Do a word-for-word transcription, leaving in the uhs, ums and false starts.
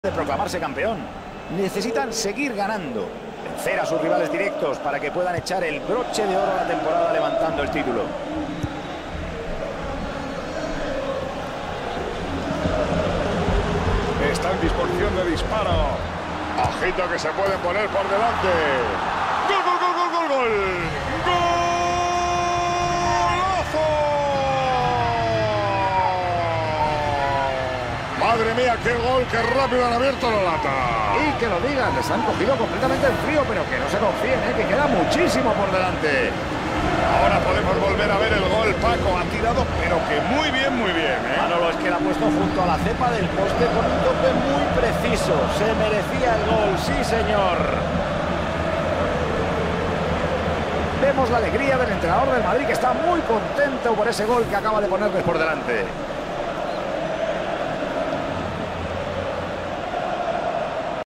de proclamarse campeón. Necesitan seguir ganando, vencer a sus rivales directos para que puedan echar el broche de oro a la temporada levantando el título. Está en disposición de disparo. Ojito que se pueden poner por delante. ¡Gol, gol, gol, gol, gol, gol! ¡Golazo! ¡Madre mía, qué gol! ¡Qué rápido han abierto la lata! Y que lo digan, les han cogido completamente en frío, pero que no se confíen, ¿eh? Que queda muchísimo por delante. Ahora podemos volver a ver el gol. Paco ha tirado, pero que muy bien, muy bien, ¿eh? Manolo es que la ha puesto junto a la cepa del poste con un toque muy preciso. Se merecía el gol, sí señor. Vemos la alegría del entrenador del Madrid, que está muy contento por ese gol que acaba de ponerles por delante.